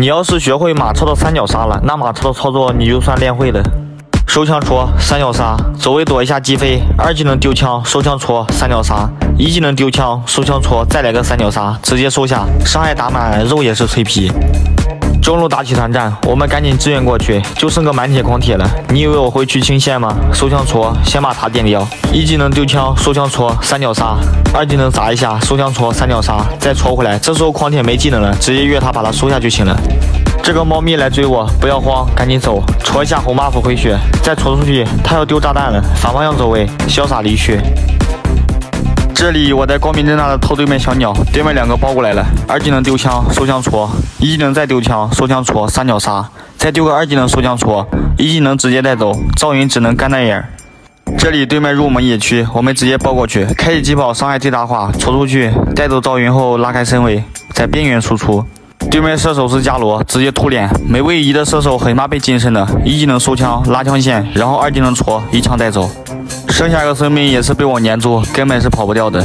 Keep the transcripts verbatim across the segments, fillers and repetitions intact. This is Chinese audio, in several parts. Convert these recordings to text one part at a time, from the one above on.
你要是学会马超的三角杀了，那马超的操作你就算练会了。手枪戳三角杀，走位躲一下击飞，二技能丢枪，手枪戳三角杀，一技能丢枪，手枪戳，再来个三角杀，直接收下，伤害打满，肉也是脆皮。中路打起团战，我们赶紧支援过去，就剩个满铁狂铁了。你以为我会去清线吗？手枪戳，先把他电掉，一技能丢枪，手枪戳三角杀，二技能砸一下，手枪戳三角杀，再戳回来。这时候狂铁没技能了，直接越他把他收下就行了。这个猫咪来追我，不要慌，赶紧走，戳一下红 buff 回血，再戳出去，他要丢炸弹了，反方向走位，潇洒离去。这里我在光明正大的偷对面小鸟，对面两个包过来了，二技能丢枪，手枪戳，一技能再丢枪，手枪戳，三角杀，再丢个二技能手枪戳，一技能直接带走，赵云只能干单眼。这里对面入我们野区，我们直接包过去，开启疾跑，伤害最大化，戳出去，带走赵云后拉开身位，在边缘输出。对面射手是伽罗，直接突脸，没位移的射手很怕被近身的，一技能收枪拉枪线，然后二技能戳，一枪带走。剩下个生命也是被我粘住，根本是跑不掉的。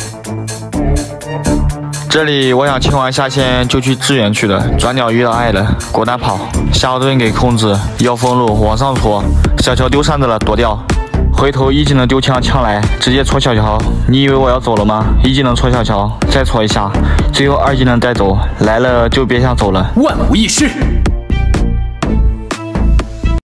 这里我想清完下线就去支援去了，转角遇到爱了，果断跑，下号盾给控制，要封路往上戳，小乔丢扇子了，躲掉。回头一技能丢枪，枪来直接戳小乔，你以为我要走了吗？一技能戳小乔，再戳一下，最后二技能带走，来了就别想走了。 万无一失。